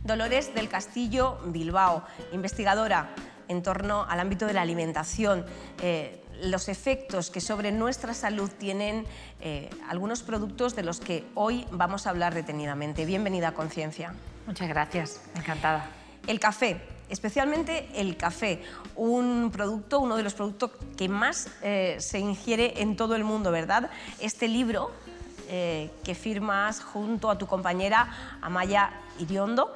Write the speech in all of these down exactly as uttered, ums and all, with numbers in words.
Dolores del Castillo Bilbao, investigadora en torno al ámbito de la alimentación, eh, los efectos que sobre nuestra salud tienen eh, algunos productos de los que hoy vamos a hablar detenidamente. Bienvenida a Conciencia. Muchas gracias, encantada. El café, especialmente el café, un producto, uno de los productos que más eh, se ingiere en todo el mundo, ¿verdad? Este libro eh, que firmas junto a tu compañera Amaya Iriondo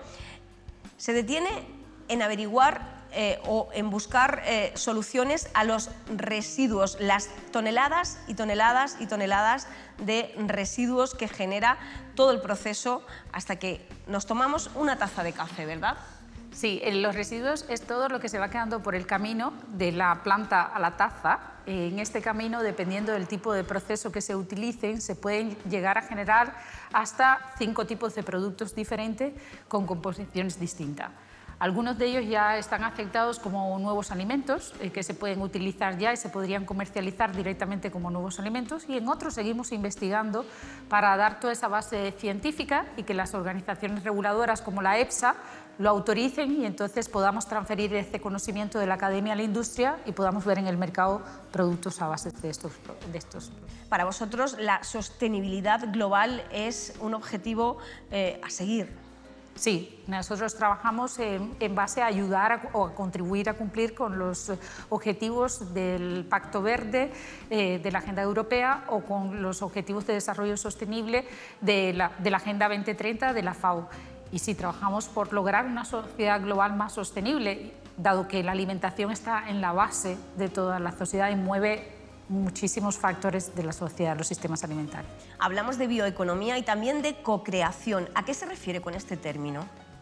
se detiene en averiguar eh, o en buscar eh, soluciones a los residuos, las toneladas y toneladas y toneladas de residuos que genera todo el proceso hasta que nos tomamos una taza de café, ¿verdad? Sí, los residuos es todo lo que se va quedando por el camino de la planta a la taza. En este camino, dependiendo del tipo de proceso que se utilicen, se pueden llegar a generar hasta cinco tipos de productos diferentes con composiciones distintas. Algunos de ellos ya están aceptados como nuevos alimentos, eh, que se pueden utilizar ya y se podrían comercializar directamente como nuevos alimentos, y en otros seguimos investigando para dar toda esa base científica y que las organizaciones reguladoras como la EFSA lo autoricen y entonces podamos transferir ese conocimiento de la academia a la industria y podamos ver en el mercado productos a base de estos, de estos. Para vosotros la sostenibilidad global es un objetivo eh, a seguir. Sí, nosotros trabajamos en, en base a ayudar a, o a contribuir a cumplir con los objetivos del Pacto Verde, eh, de la Agenda Europea, o con los objetivos de desarrollo sostenible de la, de la Agenda veinte treinta de la FAO. Y sí, trabajamos por lograr una sociedad global más sostenible, dado que la alimentación está en la base de toda la sociedad y mueve muchísimos factores de la sociedad, los sistemas alimentarios. Hablamos de bioeconomía y también de cocreación. ¿A qué se refiere con este término?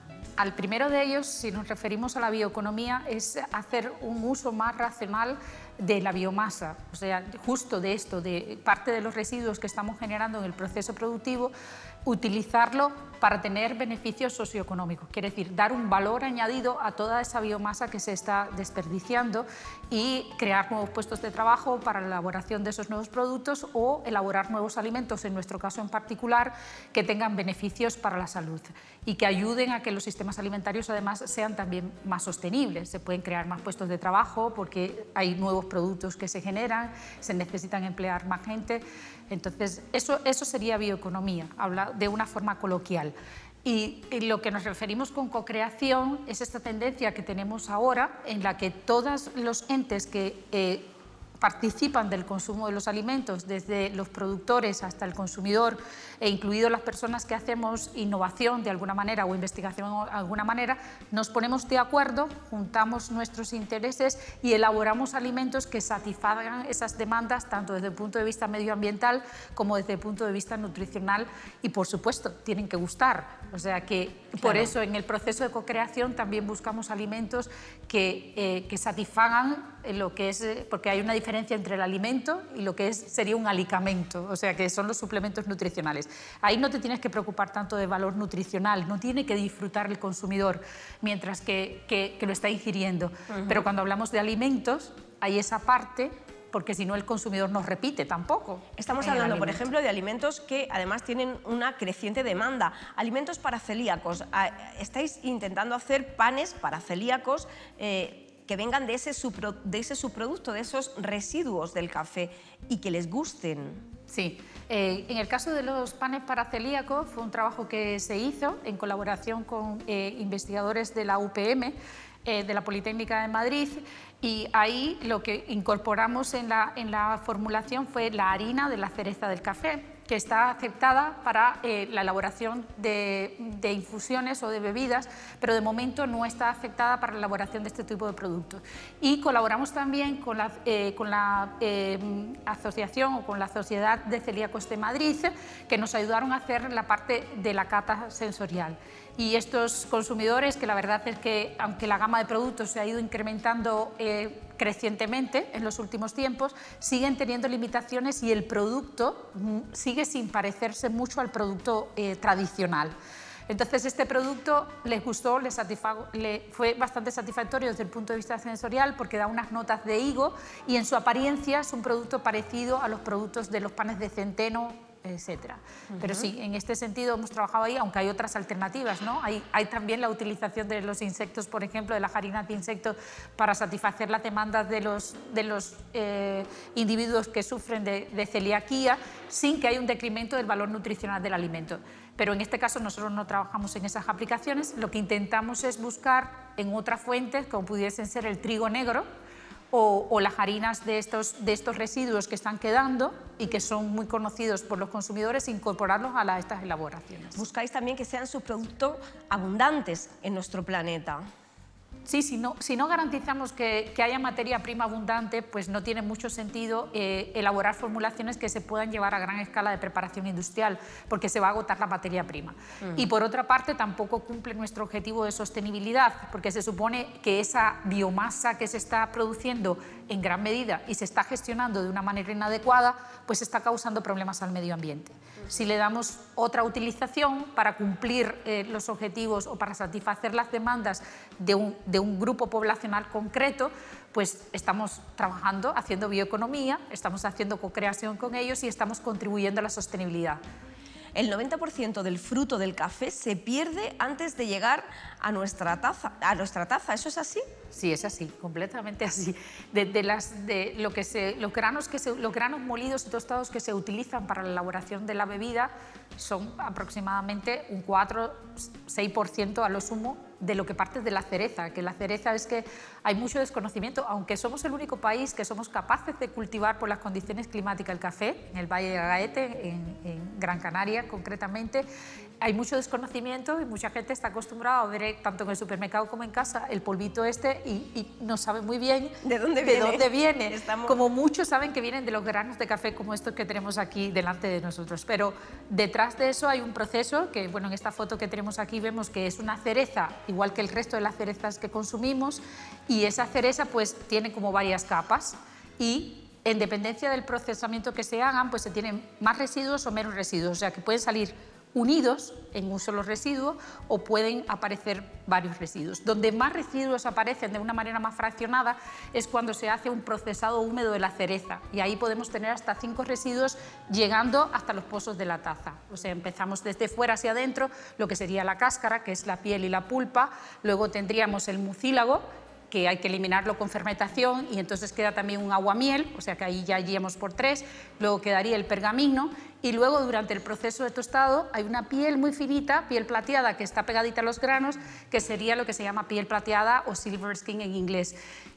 Al primero de ellos, si nos referimos a la bioeconomía, es hacer un uso más racional de la biomasa, o sea, justo de esto, de parte de los residuos que estamos generando en el proceso productivo, utilizarlo para tener beneficios socioeconómicos, quiere decir, dar un valor añadido a toda esa biomasa que se está desperdiciando y crear nuevos puestos de trabajo para la elaboración de esos nuevos productos o elaborar nuevos alimentos, en nuestro caso en particular, que tengan beneficios para la salud y que ayuden a que los sistemas alimentarios además sean también más sostenibles. Se pueden crear más puestos de trabajo porque hay nuevos productos que se generan, se necesitan emplear más gente. Entonces, eso, eso sería bioeconomía, habla de una forma coloquial. Y, y lo que nos referimos con cocreación es esta tendencia que tenemos ahora, en la que todos los entes que eh, participan del consumo de los alimentos, desde los productores hasta el consumidor, e incluido las personas que hacemos innovación de alguna manera o investigación de alguna manera, nos ponemos de acuerdo, juntamos nuestros intereses y elaboramos alimentos que satisfagan esas demandas tanto desde el punto de vista medioambiental como desde el punto de vista nutricional y, por supuesto, tienen que gustar. O sea que por eso en el proceso de cocreación también buscamos alimentos que, eh, que satisfagan lo que es, porque hay una diferencia entre el alimento y lo que es, sería un alicamento, o sea que son los suplementos nutricionales. Ahí no te tienes que preocupar tanto de valor nutricional, no tiene que disfrutar el consumidor mientras que, que, que lo está ingiriendo. Uh-huh. Pero cuando hablamos de alimentos, hay esa parte, porque si no el consumidor no repite tampoco. Estamos hablando, por ejemplo, de alimentos que además tienen una creciente demanda. Alimentos para celíacos. Estáis intentando hacer panes para celíacos eh, que vengan de ese, subpro, de ese subproducto, de esos residuos del café y que les gusten. Sí, eh, en el caso de los panes para celíacos fue un trabajo que se hizo en colaboración con eh, investigadores de la U P M, eh, de la Politécnica de Madrid, y ahí lo que incorporamos en la, en la formulación fue la harina de la cereza del café, que está aceptada para eh, la elaboración de, de infusiones o de bebidas, pero de momento no está aceptada para la elaboración de este tipo de productos. Y colaboramos también con la, eh, con la eh, asociación o con la Sociedad de Celíacos de Madrid, que nos ayudaron a hacer la parte de la cata sensorial. Y estos consumidores, que la verdad es que, aunque la gama de productos se ha ido incrementando eh, crecientemente en los últimos tiempos, siguen teniendo limitaciones y el producto sigue sin parecerse mucho al producto eh, tradicional. Entonces, este producto les gustó, les, les fue bastante satisfactorio desde el punto de vista sensorial porque da unas notas de higo y en su apariencia es un producto parecido a los productos de los panes de centeno etcétera. Uh-huh. Pero sí, en este sentido hemos trabajado ahí, aunque hay otras alternativas, ¿no? Hay, hay también la utilización de los insectos, por ejemplo, de las harinas de insectos para satisfacer las demandas de los, de los eh, individuos que sufren de, de celiaquía, sin que haya un decremento del valor nutricional del alimento. Pero en este caso nosotros no trabajamos en esas aplicaciones, lo que intentamos es buscar en otras fuentes, como pudiesen ser el trigo negro, O, o las harinas de estos, de estos residuos que están quedando y que son muy conocidos por los consumidores, incorporarlos a la, estas elaboraciones. Buscáis también que sean subproductos abundantes en nuestro planeta. Sí, si no, si no garantizamos que, que haya materia prima abundante, pues no tiene mucho sentido eh, elaborar formulaciones que se puedan llevar a gran escala de preparación industrial, porque se va a agotar la materia prima. Uh-huh. Y por otra parte, tampoco cumple nuestro objetivo de sostenibilidad, porque se supone que esa biomasa que se está produciendo en gran medida y se está gestionando de una manera inadecuada, pues está causando problemas al medio ambiente. Uh-huh. Si le damos otra utilización para cumplir eh, los objetivos o para satisfacer las demandas de un de un grupo poblacional concreto, pues estamos trabajando, haciendo bioeconomía, estamos haciendo co-creación con ellos y estamos contribuyendo a la sostenibilidad. El noventa por ciento del fruto del café se pierde antes de llegar a nuestra taza. A nuestra taza. ¿Eso es así? Sí, es así, completamente así. De, de las, de lo que se, los, granos que se, los granos molidos y tostados que se utilizan para la elaboración de la bebida son aproximadamente un cuatro a seis por ciento a lo sumo de lo que parte de la cereza, que la cereza es que hay mucho desconocimiento, aunque somos el único país que somos capaces de cultivar por las condiciones climáticas el café, en el Valle de Agaete, en, en Gran Canaria concretamente, hay mucho desconocimiento y mucha gente está acostumbrada a ver tanto en el supermercado como en casa el polvito este y, y no sabe muy bien de dónde de viene. Dónde viene. Estamos... Como muchos saben que vienen de los granos de café como estos que tenemos aquí delante de nosotros, pero detrás de eso hay un proceso que, bueno, en esta foto que tenemos aquí vemos que es una cereza, igual que el resto de las cerezas que consumimos, y esa cereza pues tiene como varias capas y en dependencia del procesamiento que se hagan pues se tienen más residuos o menos residuos, o sea que pueden salir unidos en un solo residuo o pueden aparecer varios residuos. Donde más residuos aparecen de una manera más fraccionada es cuando se hace un procesado húmedo de la cereza y ahí podemos tener hasta cinco residuos llegando hasta los pozos de la taza. O sea, empezamos desde fuera hacia adentro, lo que sería la cáscara, que es la piel y la pulpa, luego tendríamos el mucílago, que hay que eliminarlo con fermentación y entonces queda también un aguamiel, o sea que ahí ya iríamos por tres, luego quedaría el pergamino y luego durante el proceso de tostado hay una piel muy finita, piel plateada que está pegadita a los granos, que sería lo que se llama piel plateada o silver skin en inglés.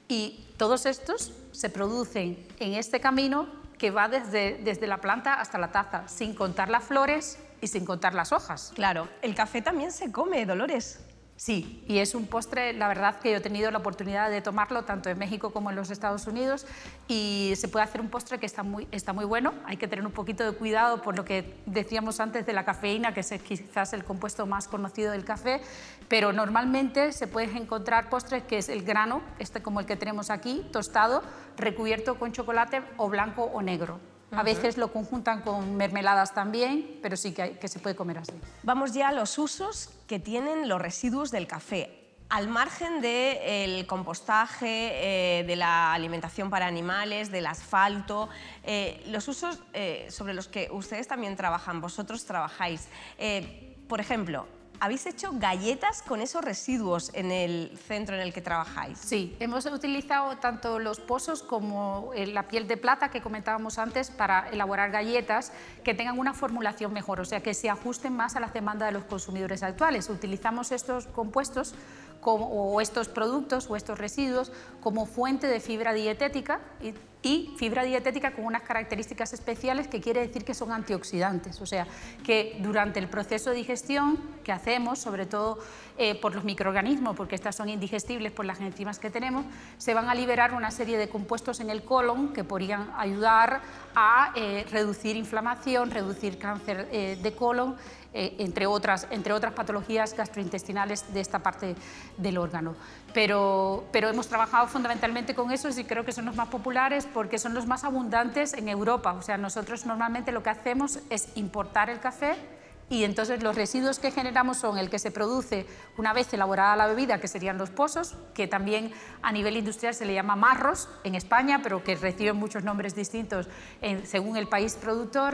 Y todos estos se producen en este camino que va desde, desde la planta hasta la taza, sin contar las flores y sin contar las hojas. Claro, el café también se come, Dolores. Sí, y es un postre, la verdad que yo he tenido la oportunidad de tomarlo tanto en México como en los Estados Unidos y se puede hacer un postre que está muy, está muy bueno, hay que tener un poquito de cuidado por lo que decíamos antes de la cafeína, que es quizás el compuesto más conocido del café, pero normalmente se pueden encontrar postres que es el grano, este como el que tenemos aquí, tostado, recubierto con chocolate o blanco o negro. A veces lo conjuntan con mermeladas también, pero sí que, hay, que se puede comer así. Vamos ya a los usos que tienen los residuos del café. Al margen del compostaje, eh, de la alimentación para animales, del asfalto, eh, los usos eh, sobre los que ustedes también trabajan, vosotros trabajáis. Eh, por ejemplo, ¿habéis hecho galletas con esos residuos en el centro en el que trabajáis? Sí, hemos utilizado tanto los pozos como la piel de plata que comentábamos antes para elaborar galletas que tengan una formulación mejor, o sea, que se ajusten más a las demandas de los consumidores actuales. Utilizamos estos compuestos como, o estos productos o estos residuos como fuente de fibra dietética y, y fibra dietética con unas características especiales que quiere decir que son antioxidantes, o sea, que durante el proceso de digestión que hacemos, sobre todo eh, por los microorganismos, porque estas son indigestibles por las enzimas que tenemos, se van a liberar una serie de compuestos en el colon que podrían ayudar a eh, reducir inflamación, reducir cáncer eh, de colon, eh, entre, otras, entre otras patologías gastrointestinales de esta parte del órgano. Pero, pero hemos trabajado fundamentalmente con esos y creo que son los más populares porque son los más abundantes en Europa. O sea, nosotros normalmente lo que hacemos es importar el café y entonces los residuos que generamos son el que se produce una vez elaborada la bebida, que serían los pozos, que también a nivel industrial se le llama marros en España, pero que reciben muchos nombres distintos en, según el país productor.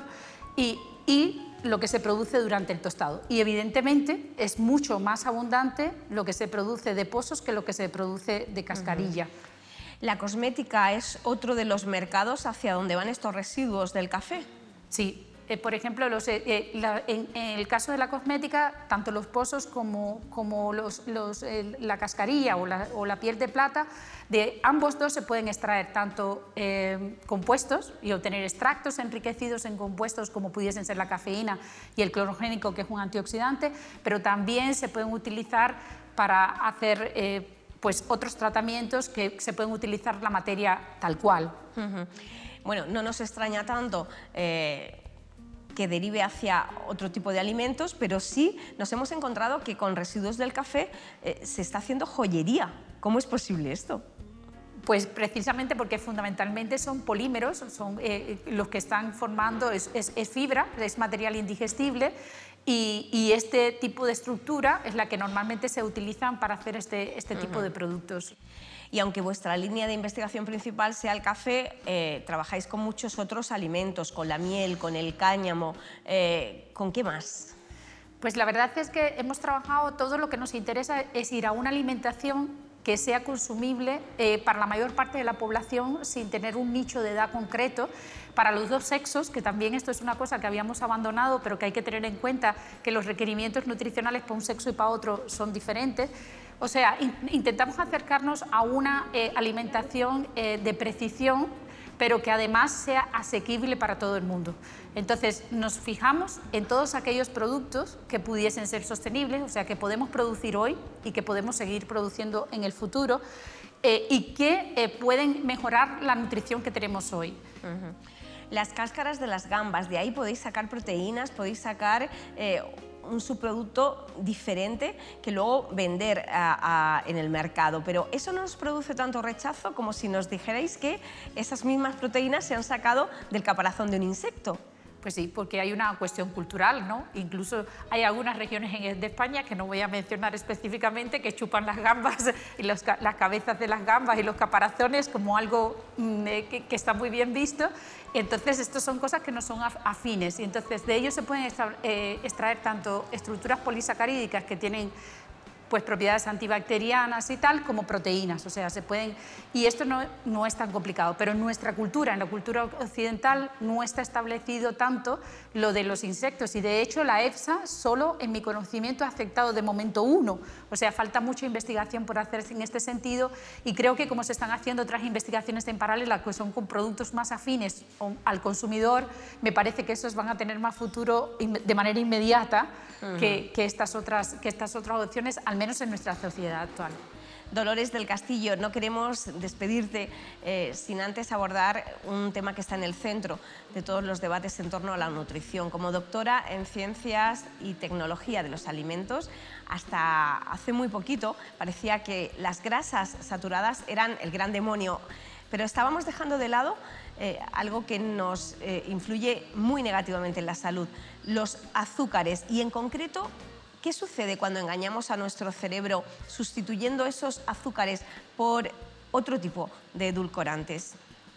y, y lo que se produce durante el tostado. Y evidentemente es mucho más abundante lo que se produce de pozos que lo que se produce de cascarilla. Uh-huh. ¿La cosmética es otro de los mercados hacia donde van estos residuos del café? Sí. Eh, por ejemplo, los, eh, eh, la, en, en el caso de la cosmética, tanto los pozos como, como los, los, eh, la cascarilla o la, o la piel de plata, de ambos dos se pueden extraer tanto eh, compuestos y obtener extractos enriquecidos en compuestos como pudiesen ser la cafeína y el clorogénico, que es un antioxidante, pero también se pueden utilizar para hacer eh, pues, otros tratamientos que se pueden utilizar la materia tal cual. Uh-huh. Bueno, no nos extraña tanto eh, que derive hacia otro tipo de alimentos, pero sí nos hemos encontrado que con residuos del café eh, se está haciendo joyería. ¿Cómo es posible esto? Pues precisamente porque fundamentalmente son polímeros, son eh, los que están formando, es, es, es fibra, es material indigestible, y, y este tipo de estructura es la que normalmente se utilizan para hacer este, este tipo uh-huh. de productos. Y aunque vuestra línea de investigación principal sea el café, eh, trabajáis con muchos otros alimentos, con la miel, con el cáñamo, eh, ¿con qué más? Pues la verdad es que hemos trabajado, todo lo que nos interesa es ir a una alimentación que sea consumible eh, para la mayor parte de la población sin tener un nicho de edad concreto, para los dos sexos, que también esto es una cosa que habíamos abandonado, pero que hay que tener en cuenta que los requerimientos nutricionales para un sexo y para otro son diferentes. O sea, in, intentamos acercarnos a una eh, alimentación eh, de precisión, pero que además sea asequible para todo el mundo. Entonces, nos fijamos en todos aquellos productos que pudiesen ser sostenibles, o sea, que podemos producir hoy y que podemos seguir produciendo en el futuro, eh, y que eh, pueden mejorar la nutrición que tenemos hoy. Uh-huh. Las cáscaras de las gambas, de ahí podéis sacar proteínas, podéis sacar eh, un subproducto diferente que luego vender a, a, en el mercado, pero eso no nos produce tanto rechazo como si nos dijerais que esas mismas proteínas se han sacado del caparazón de un insecto. Pues sí, porque hay una cuestión cultural, ¿no? Incluso hay algunas regiones de España, que no voy a mencionar específicamente, que chupan las gambas y los, las cabezas de las gambas y los caparazones como algo mmm, que, que está muy bien visto. Entonces, estas son cosas que no son afines, y entonces de ellos se pueden extraer, eh, extraer tanto estructuras polisacarídicas que tienen pues propiedades antibacterianas y tal, como proteínas, o sea, se pueden... Y esto no, no es tan complicado, pero en nuestra cultura, en la cultura occidental, no está establecido tanto lo de los insectos, y de hecho la EFSA solo, en mi conocimiento, ha aceptado de momento uno, o sea, falta mucha investigación por hacerse en este sentido, y creo que como se están haciendo otras investigaciones en paralelo, que son con productos más afines al consumidor, me parece que esos van a tener más futuro de manera inmediata uh-huh. que, que, estas otras, que estas otras opciones, al menos en nuestra sociedad actual. Dolores del Castillo, no queremos despedirte eh, sin antes abordar un tema que está en el centro de todos los debates en torno a la nutrición. Como doctora en Ciencias y Tecnología de los Alimentos, hasta hace muy poquito parecía que las grasas saturadas eran el gran demonio, pero estábamos dejando de lado eh, algo que nos eh, influye muy negativamente en la salud, los azúcares, y en concreto, ¿qué sucede cuando engañamos a nuestro cerebro sustituyendo esos azúcares por otro tipo de edulcorantes?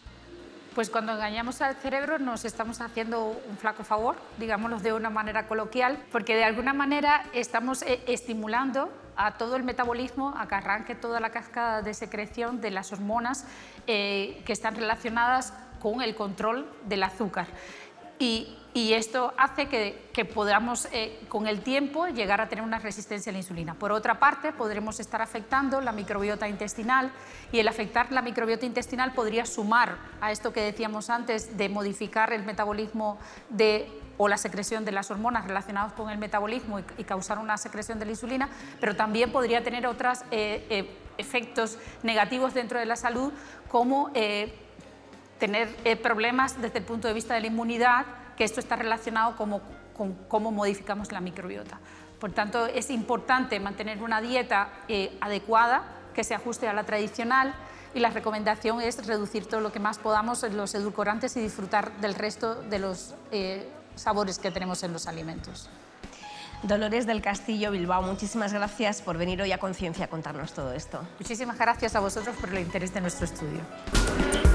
Pues cuando engañamos al cerebro nos estamos haciendo un flaco favor, digámoslo de una manera coloquial, porque de alguna manera estamos estimulando a todo el metabolismo, a que arranque toda la cascada de secreción de las hormonas eh, que están relacionadas con el control del azúcar. Y, y esto hace que, que podamos, eh, con el tiempo, llegar a tener una resistencia a la insulina. Por otra parte, podremos estar afectando la microbiota intestinal, y el afectar la microbiota intestinal podría sumar a esto que decíamos antes de modificar el metabolismo de, o la secreción de las hormonas relacionadas con el metabolismo y, y causar una secreción de la insulina, pero también podría tener otros eh, eh, efectos negativos dentro de la salud, como eh, tener eh, problemas desde el punto de vista de la inmunidad, que esto está relacionado como, con cómo modificamos la microbiota. Por tanto, es importante mantener una dieta eh, adecuada, que se ajuste a la tradicional, y la recomendación es reducir todo lo que más podamos en los edulcorantes y disfrutar del resto de los eh, sabores que tenemos en los alimentos. Dolores del Castillo, Bilbao, muchísimas gracias por venir hoy a Conciencia a contarnos todo esto. Muchísimas gracias a vosotros por el interés de nuestro estudio.